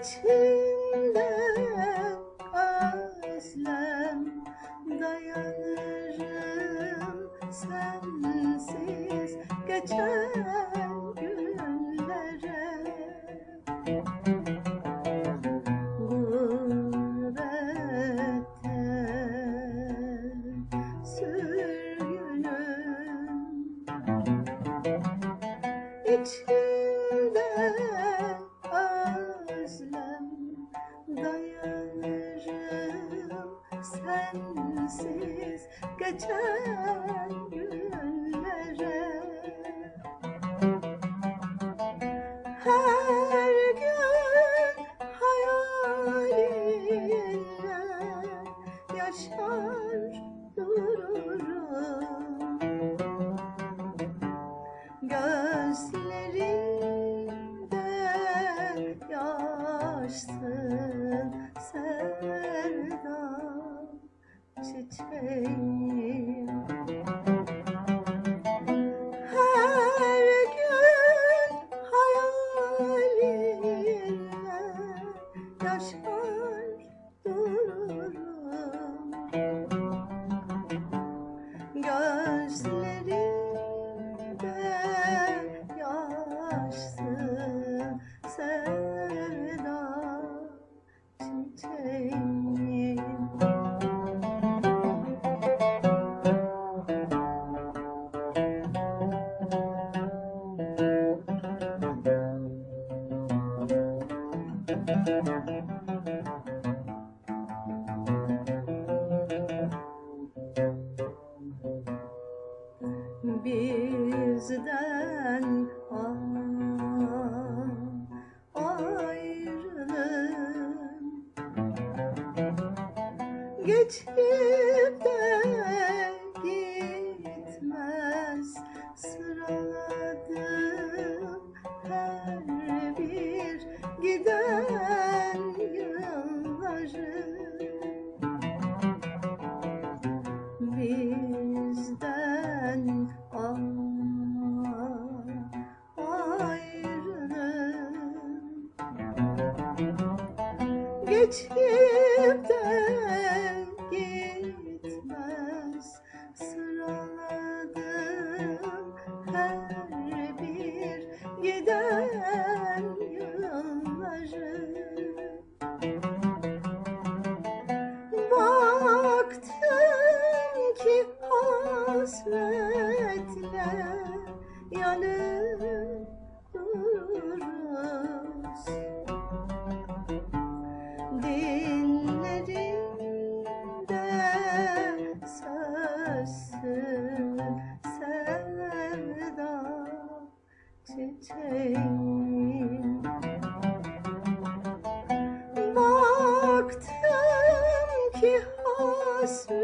İçimde özlem dayanırım sensiz geçen günlere. Gurbette sürgünüm, içimde özlem dayanırım sensiz geçen günlere. Her gün hayalinle yaşar dururum. Gözlerinde yaşsın sevdam çiçeğim. Her gün hayalinle yaşar dururum. Gözlerinde yaşsın sevdam çiçeğim. Bizden ayrılığın geçip de gitmez, sıraladım her bir giden yılları. Bizden ayrılığın geçip de gitmez, sıraladım her bir giden yılları. Baktım ki hasretle yanıp dururuz. Dinlerinde sözsün sevda çiçeğim. Baktım ki hasretle